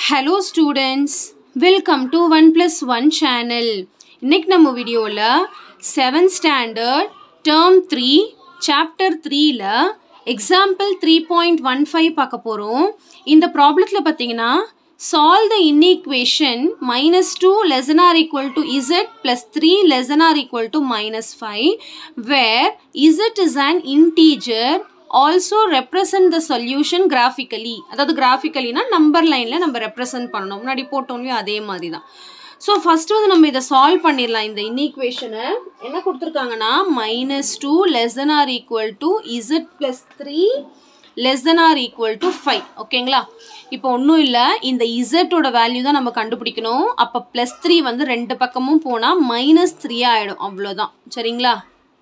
Hello students, welcome to 1+1 channel. இன்னைக்கு நம்ம வீடியோல 7th standard term 3 chapter 3ல example 3.15 பார்க்க போறோம். இந்த ப்ராப்ளத்துல பாத்தீங்கன்னா solve the inequation -2 less than or equal to z plus 3 less than or equal to -5 where z is an integer also represent the solution graphically. அதாவது graphically னா number லைன்ல நம்ம represent பண்ணனும். முன்னாடி போட்டோம்லயே அதே மாதிரி தான். சோ ஃபர்ஸ்ட் வந்து நம்ம இத சால்வ் பண்ணிரலாம். இந்த இன்ஈக்குவேஷனை என்ன கொடுத்திருக்காங்கன்னா -2 less than or equal to z plus 3 less than or equal to 5. ஓகேங்களா? இப்போ ஒண்ணும் இல்ல, இந்த z ஓட வேல்யூ தான் நம்ம கண்டுபிடிக்கணும். அப்ப +3 வந்து ரெண்டு பக்கமும் போனா -3 ஆயிடும். அவ்வளவுதான். சரிங்களா?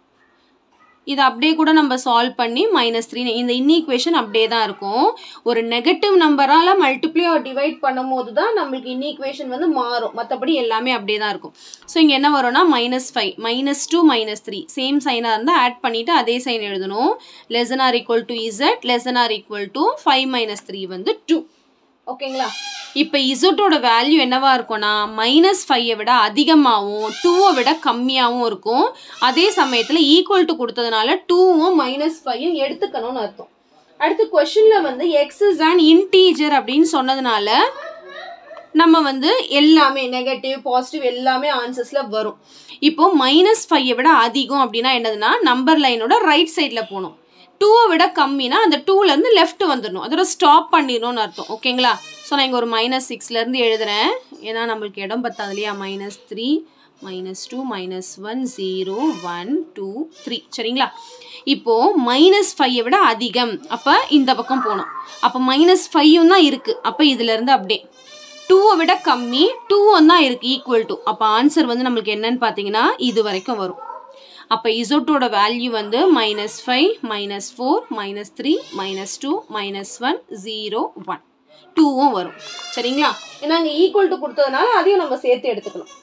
இது அப்படியே கூட நம்ம சால்வ் பண்ணி -3 இந்த இன்ஈக்குவேஷன் அப்படியே தான் இருக்கும். ஒரு நெகட்டிவ் நம்பரால மல்டிப்ளை ஆர் டிவைட் பண்ணும்போது தான் நமக்கு இன்ஈக்குவேஷன் வந்து மாறும். மத்தபடி எல்லாமே அப்படியே தான் இருக்கும். சோ இங்க என்ன வரும்னா -5 -2 -3 சேம் சைனா இருந்தா ஆட் பண்ணிட்டு அதே சைன் எழுதணும். less than or equal to z less than or equal to 5 - 3 வந்து 2. ஓகேங்களா? இப்போ z ஓட வேல்யூ என்னவா இருக்கும்னா -5 விட அதிகமாவும் 2 விட கம்மியாவும் இருக்கும். அதே சமயத்துல ஈக்குவல் டு கொடுத்ததனால 2வும் -5யும் எடுத்துக்கணும்னு அர்த்தம். அடுத்து क्वेश्चनல வந்து x is an integer அப்படினு சொன்னதனால நம்ம வந்து எல்லாமே நெகட்டிவ் பாசிட்டிவ் எல்லாமே ஆன்சர்ஸ்ல வரும். இப்போ -5 விட அதிகம் அப்படினா என்னதுன்னா நம்பர் லைனோட ரைட் சைடுல போணும். 2 விட கம்மினா அந்த 2ல இருந்து லெஃப்ட் வந்துடணும். அதோட ஸ்டாப் பண்ணிரணும்னு அர்த்தம். ஓகேங்களா? சோ நான் இங்க ஒரு -6ல இருந்து எழுதுறேன். ஏனா நமக்கு இடம் பத்தாது இல்லையா? -3 -2 -1 0 1 2 3. சரிங்களா? இப்போ -5 விட அதிகம். அப்ப இந்த பக்கம் போணும். அப்ப -5யும் தான் இருக்கு. அப்ப இதுல இருந்து அப்படியே 2 விட கம்மி 2 தான் இருக்கு ஈக்குவல் டு. அப்ப ஆன்சர் வந்து நமக்கு என்னன்னு பாத்தீங்கன்னா இது வரைக்கும் வரும். அப்ப z ஓட வேல்யூ வந்து -5 -4 -3 -2 -1 0 1 2வும் வரும். சரிங்களா? ஏன்னா இங்க ஈக்குவல் டு கொடுத்ததனால அதையும் நம்ம சேர்த்து எடுத்துக்கலாம்.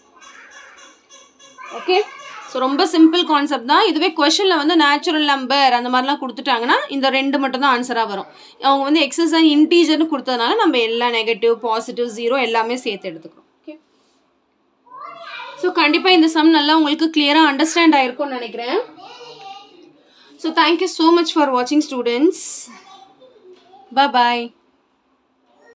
ஓகே? சோ ரொம்ப சிம்பிள் கான்செப்ட் தான். இதுவே क्वेश्चनல வந்து நேச்சுரல் நம்பர் அந்த மாதிரிலாம் கொடுத்துட்டாங்கன்னா இந்த ரெண்டு மட்டும் தான் ஆன்சரா வரும். அவங்க வந்து x is an integer னு கொடுத்ததனால நம்ம எல்லா நெகட்டிவ் பாசிட்டிவ் 0 எல்லாமே சேர்த்து எடுத்துக்கிறோம். ஓகே? சோ கண்டிப்பா இந்த சம் நல்லா உங்களுக்கு கிளியரா அண்டர்ஸ்டாண்ட் ஆயிருக்கும்னு நினைக்கிறேன். So thank you so much for watching students. Bye bye.